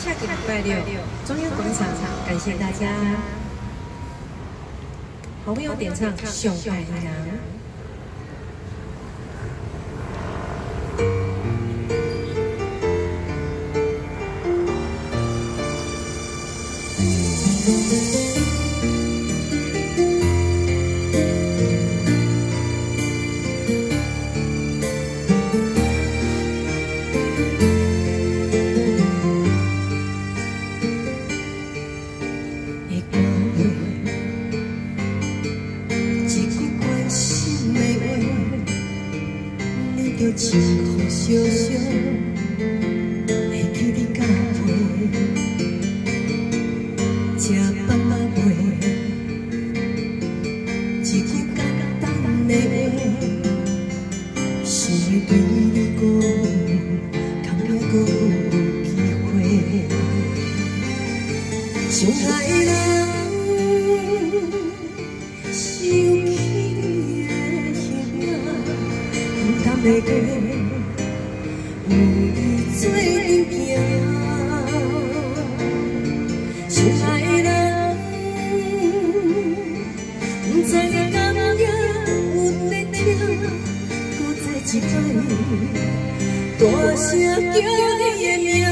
下个礼拜六中央广场，感谢大家。好朋友点唱《上爱人》。 就情雨烧烧，会记你甲陪，吃饭仔话，一句简单的话，是对你讲，敢还阁有机会？相爱的人，想起你的形影，甘会过？ 有你做阵行，相爱的人，不知你敢也有在听，搁再一摆，大声叫你的名。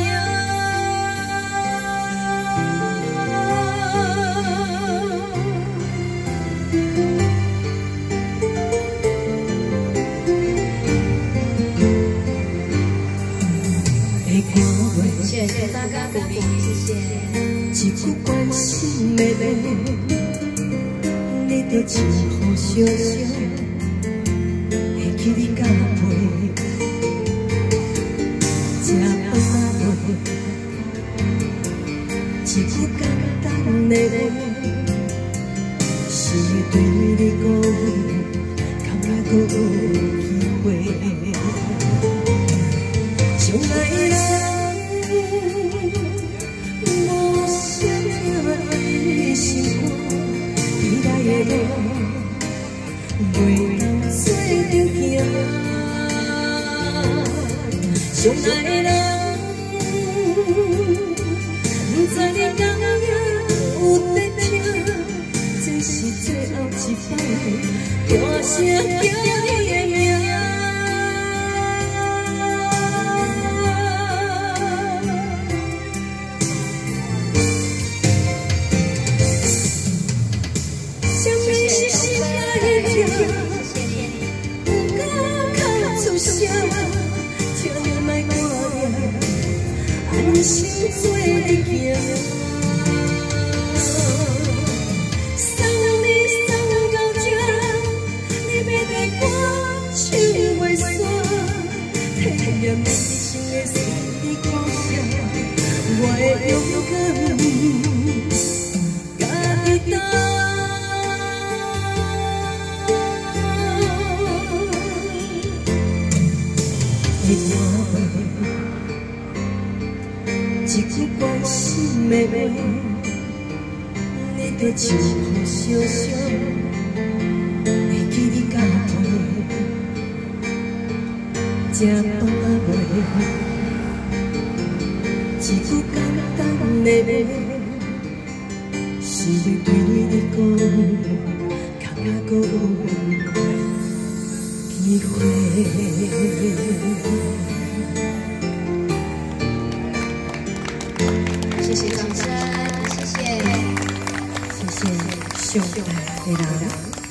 谢谢大家鼓励，谢谢。 一句关心的话，你着情雨烧烧，会记你甲陪，吃饭仔话，一句简单的话，是对你讲，敢还阁有机会？相爱的人。 袂当做阵行，相爱的人，不知你敢也有在听，这是最后一摆，大声叫你的名。 安心做你行，送你送到这，你要对我手袂散，体验人生的酸甜苦涩，我会勇敢家己担。一句关心的话，你着情雨烧烧，会记你甲陪，吃饭仔话，一句简单的话，是对你讲，敢还阁有机会？ 谢谢掌声，谢谢， 谢谢上爱的人。